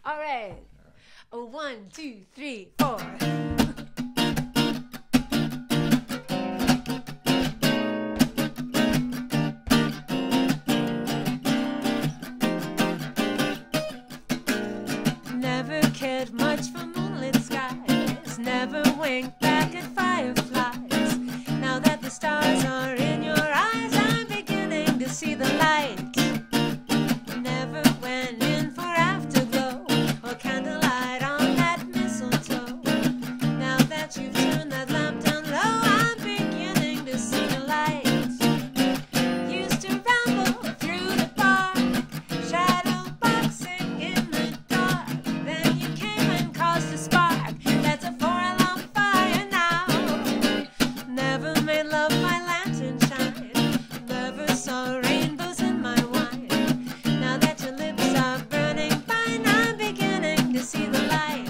All right. 1, 2, 3, 4. Never cared much for moonlit skies, never winked back at fireflies. Now that the stars are in your eyes, I'm beginning to see the light. Never went in for afterglow or candlelight on that mistletoe. Now that you've turned that lamp down low, I'm beginning to see the light. Used to ramble through the park, shadow boxing in the dark. Then you came and caused a spark that's a 4-alarm fire now. Never made love my lantern shine, never saw rainbows in my wine. Now that your lips are burning fine, I'm beginning to see the light.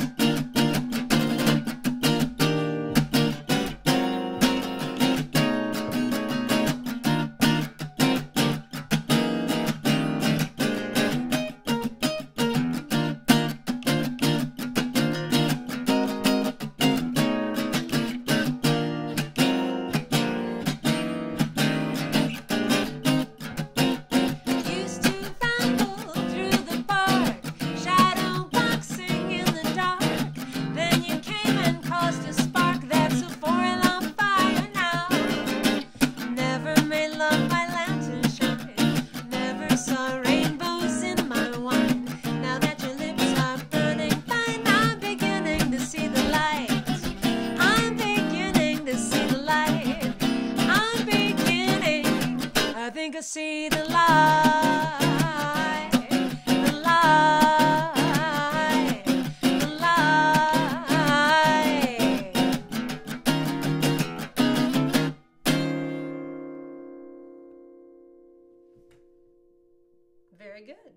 Used to ramble through the park, shadow boxing in the dark. Then you came and caused a spark that's a 4-alarm fire now. Never made love my lantern shine, never saw rainbows in my wine. Now that your lips are burning fine, I'm beginning to see the light. I'm beginning to see the light. I'm beginning, I think I see the light. The light. The light. Very good.